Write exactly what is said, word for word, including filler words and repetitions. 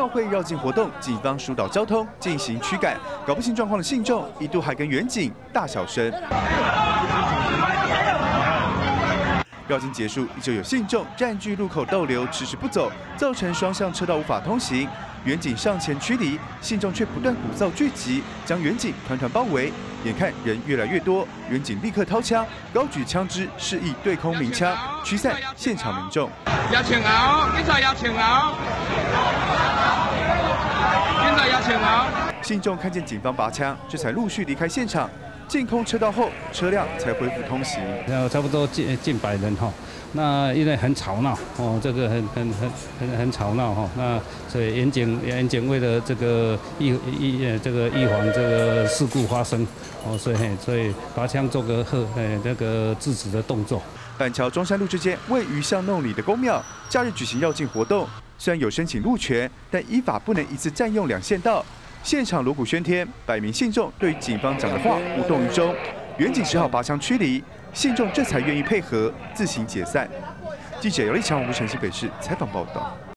会绕境活动，警方疏导交通进行驱赶，搞不清状况的信众一度还跟远警大小声。绕境结束，依旧有信众占据路口逗留，迟迟不走，造成双向车道无法通行。远警上前驱离，信众却不断鼓噪聚集，将远警团团包围。眼看人越来越多，远警立刻掏枪，高举枪支示意对空鸣枪，驱散现场民众。 要请熬，警察要请熬，警察要请熬。 信众看见警方拔枪，这才陆续离开现场。净空车道后，车辆才恢复通行。 然后差不多近近百人哈，那因为很吵闹哦，这个很很很很很吵闹哈，那所以远警远警为了这个预预这个预防这个事故发生哦，所以所以拔枪做个呵呃那个制止的动作。 板桥中山路之间位于巷弄里的公庙，假日举行绕境活动，虽然有申请路权，但依法不能一次占用两线道。现场锣鼓喧天，百名信众对警方讲的话无动于衷，远警只好拔枪驱离，信众这才愿意配合，自行解散。记者姚立强，我们城西北市采访报道。